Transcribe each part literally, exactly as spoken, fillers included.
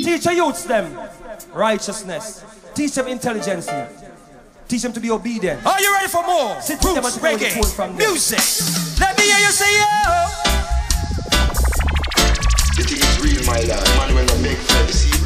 Teach your youths them righteousness. Teach them intelligence. Teach them to be obedient. Are you ready for more? Sit Roots, them and reggae, pull from them. music. Let me hear you say yo. The thing is real, my lad. Man, when I make for the secret.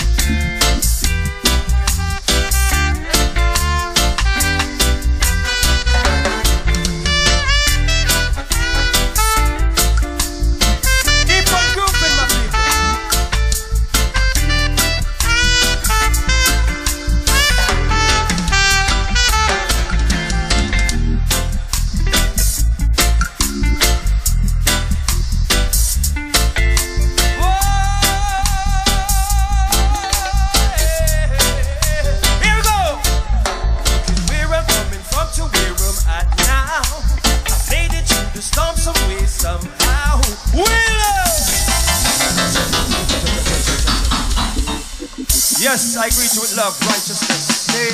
Yes, I greet you with love, righteousness. Hey.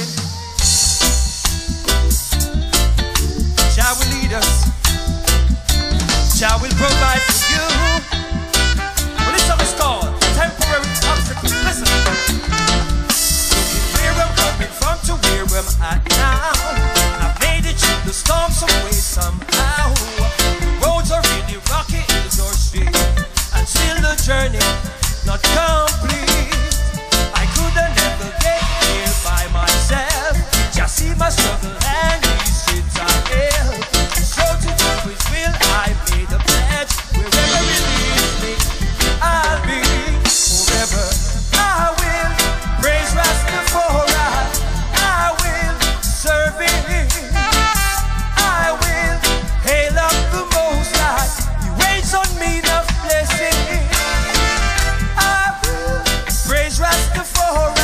Jah will lead us. Jah will provide for you. Well, this song is called Temporary Obstacles. Listen. Looking where I'm coming from to where I'm at now. I've made it through the storm some way, somehow. The roads are really rocky, hills are steep, and still the journey not complete. By myself, just see my struggle and these sins I help. So to do His will, I made a pledge. Wherever it leads me, I'll be forever. I will praise Rastafari. I will serve Him. I will hail up the Most High. He waits on me enough blessing. I will praise Rastafari.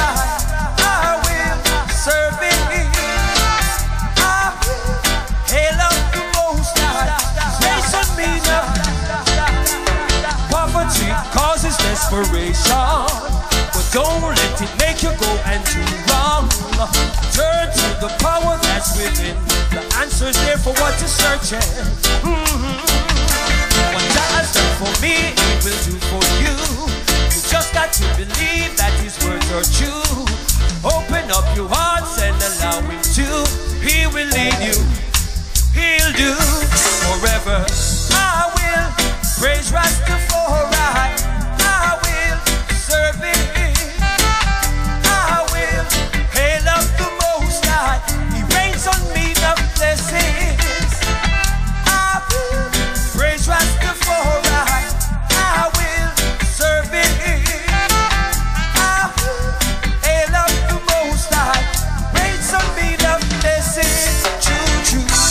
Causes desperation, but don't let it make you go and do wrong. Turn to the power that's within. The answer's there for what you're searching. Mm-hmm. What God has done for me, He will do for you. You just got to believe that His words are true. Open up your hearts and allow Him to. He will lead you. He'll do forever. I will praise Rastafari. I will serve Him. I will hail up the Most High. He rains on me the blessings. I will praise Rastafari. I will serve Him. I will hail up the Most High. Rains on me the blessings. True, true.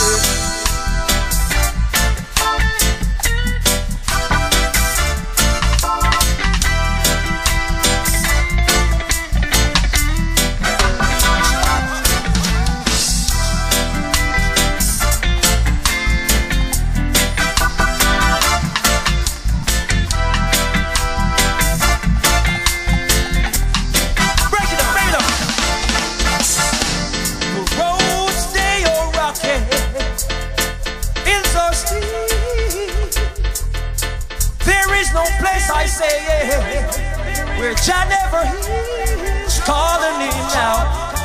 I say, yeah, where Jah never hears, calling Him now,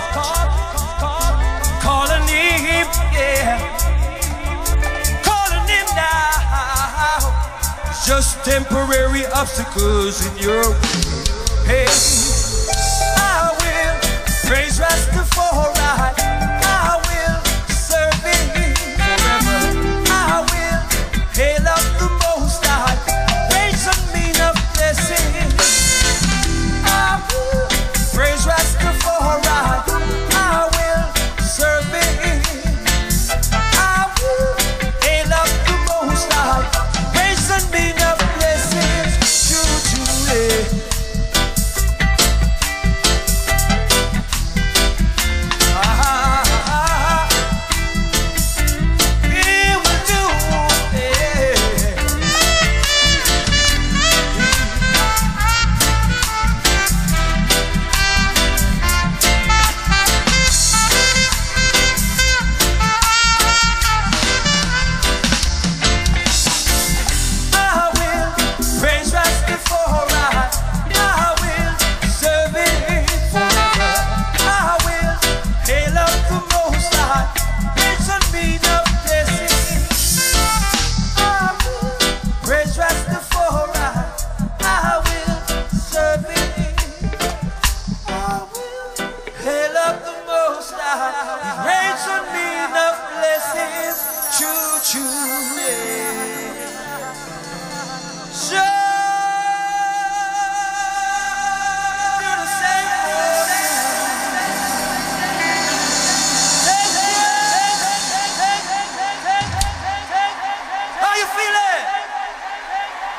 calling Him, yeah, calling Him now. It's just temporary obstacles in your way. Hey, I will praise Rastafari. I will serve Him forever. I will hail up the Most High. I will praise Rastafari. I will serve Him. I will hail up the Most High. Praise and be the blessings. True, true.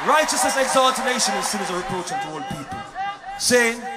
Righteousness exalts a nation and sin is a reproach unto all people. Saying,